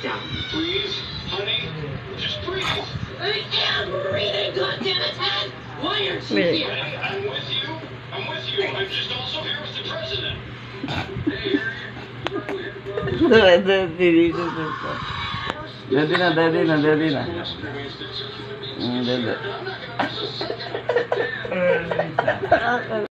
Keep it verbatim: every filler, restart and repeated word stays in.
down. Breathe, honey. Just breathe. I am breathing, goddammit, Ted! Why aren't you Wait. here? Honey, I'm with you. I'm with you. I'm just also here with the president. Hey, here, दे देना दे देना दे देना दे दे